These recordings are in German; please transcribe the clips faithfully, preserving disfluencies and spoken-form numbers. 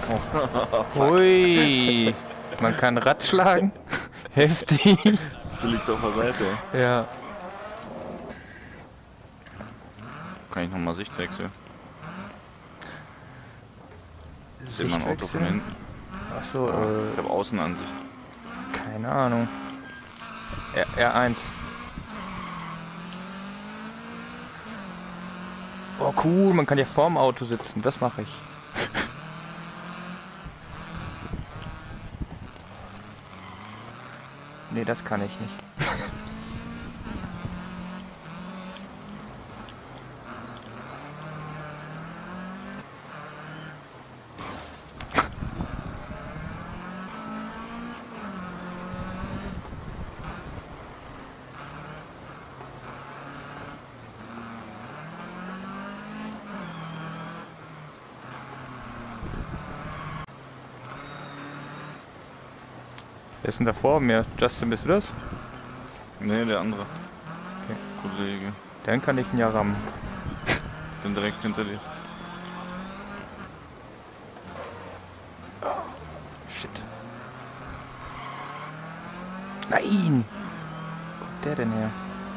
Oh. Hui. Man kann Rad schlagen. Heftig. Du liegst auf der Seite. Ja. Kann ich nochmal Sicht wechseln? Ich sehe mein Auto von hinten. Achso, Oh, äh. ich habe Außenansicht. Keine Ahnung. R R1. Oh cool, man kann ja vorm Auto sitzen. Das mache ich. Nee, das kann ich nicht. Wer ist denn da vor mir? Justin, bist du das? Nee, der andere. Okay. Kollege. Dann kann ich ihn ja rammen. Bin direkt hinter dir. Oh, shit. Nein! Wo kommt der denn her?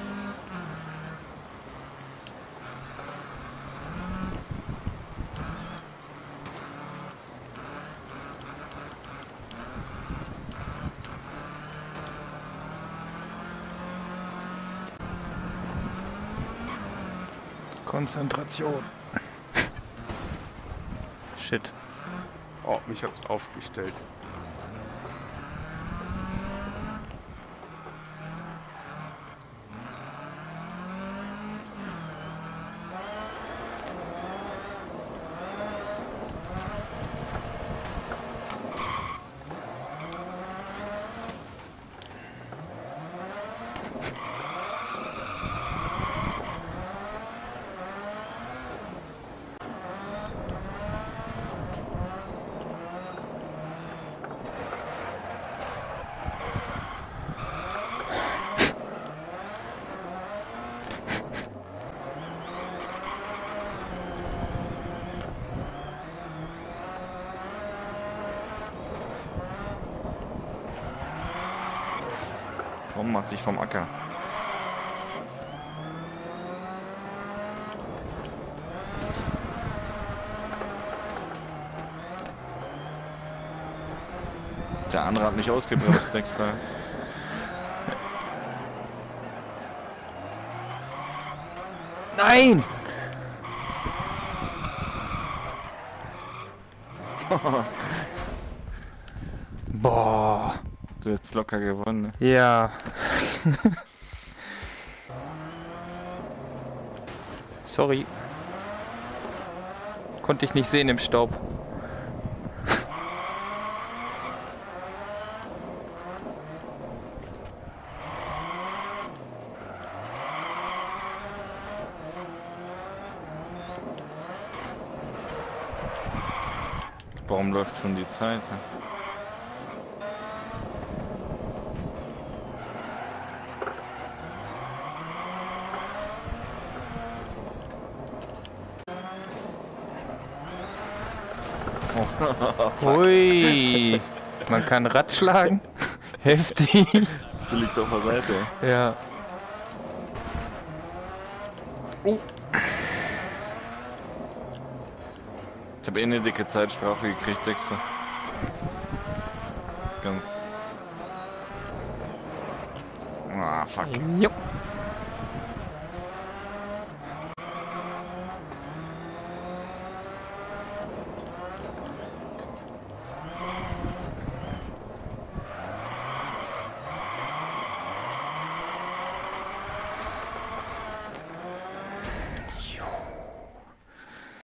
Konzentration. Shit. Oh, mich hat's aufgestellt. Warum macht sich vom Acker? Der andere hat mich ausgebremst extra. Nein! Boah. Du hast locker gewonnen, ne? Ja. Sorry. Konnte ich nicht sehen im Staub. Warum läuft schon die Zeit? Ne? Oh. Hui. Man kann Rad schlagen. Heftig. Du liegst auf der Seite. Ja. Oh. Ich habe eh eine dicke Zeitstrafe gekriegt, extra. Ganz. Ah, fuck. Jo.